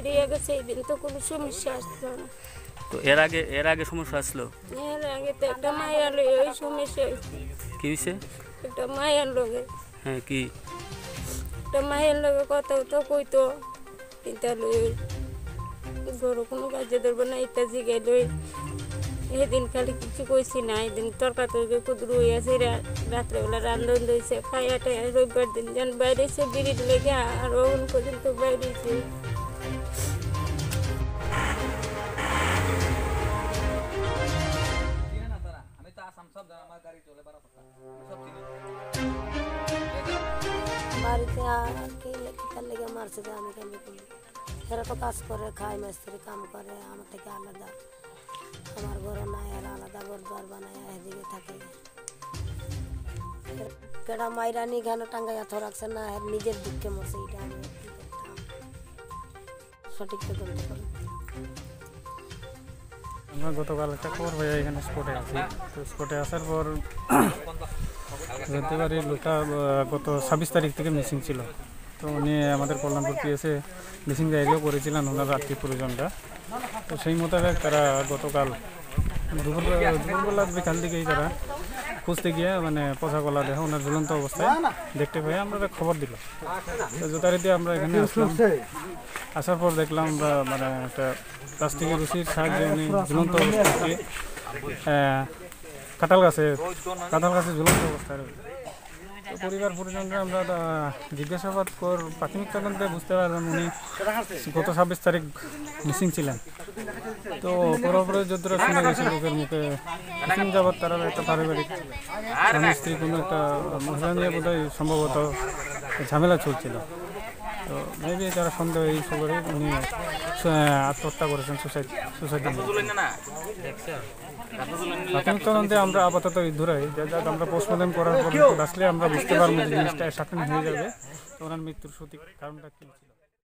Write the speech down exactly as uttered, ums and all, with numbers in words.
দিয়ে গেছে, এই দিন তো কোনো সমস্যা আসলো না। তো এর আগে এর আগে সমস্যা আসলো? এর আগে তো একটা মায়ের লগে ওই সমস্যা হয়েছে। কি হয়েছে? একটা মায়ের লগে হ্যাঁ কি? একটা মায়ের লগে কথা তো কইতো, কিন্তু গরু কোনো কাজে ধরবো না ইত্যাদি জিগাই লই। এদিন খালি কিছু কইছি না, এদিন তরকা তরকি কুদরু হইয়াছে, রাত্রেবেলা রান্ধন দিয়েছে খাইয়া টাইয়া রবিবার দিন যেন বাইরেছে বিড়ির লেগে আর ওন পর্যন্ত বাইরেছে। বাড়িতে কি তার লেগে মারছে যে আমি কেন করি, এরা তো কাজ করে খায়, মিস্ত্রি কাম করে, আমার থেকে আলাদা, আমার ঘর নাই, আর আলাদা ঘর দ্বার বানায় এদিকে থাকে। কেডা মাইরা নি ঘানো টাঙ্গাইয়া থ রাখছে না, এর নিজের দুঃখে মরছে, এটা আমি কি করতাম সঠিক তদন্ত করি। আমরা গতকাল একটা খবর হয়ে এখানে স্পটে আছি, তো স্পটে আসার পর জানতে পারি লোকটা গত ছাব্বিশ তারিখ থেকে মিসিং ছিল। তো উনি আমাদের কল্যাণপুর পিএসে মিসিং ডায়েরিও করেছিলেন ওনার আত্মীয় পরিজনরা। তো সেই মোতাবেক তারা গতকাল দুপুর দুপুরবেলা বিকাল দিকেই তারা খুঁজতে গিয়ে মানে পচা কলা দেখে ওনার ঝুলন্ত অবস্থায় দেখতে পাই, আমরা খবর দিল। তো যথারীতি আমরা এখানে আসলাম, আসার পর দেখলাম আমরা মানে একটা প্লাস্টিকের রুচির সাহায্যে উনি ঝুলন্ত অবস্থায় কাঁঠাল গাছে কাঁঠাল গাছে ঝুলন্ত অবস্থায় রয়েছে। তো পরিবার পরিজনরা আমরা জিজ্ঞাসাবাদ কর প্রাথমিক তদন্তে বুঝতে পারলাম উনি গত ছাব্বিশ তারিখ মিসিং ছিলেন। তো পরপরে যতটা শুনে গেছে লোকের মুখে মিসিং যাবৎ তারা একটা পারিবারিক স্বামী স্ত্রী কোনো একটা মহিলা নিয়ে বোধহয় সম্ভবত ঝামেলা চলছিল। তো মেবি তারা সন্দেহ এই খবরে উনি আত্মহত্যা করেছেন, সুসাইড সুসাইড প্রাথমিক তদন্তে আমরা আপাতত ধরাই যাক আমরা পোস্টমর্টম করার পর আসলে আমরা বুঝতে পারবো যে জিনিসটা সার্টেন হয়ে যাবে ওনার মৃত্যুর সঠিক কারণটা কী ছিল।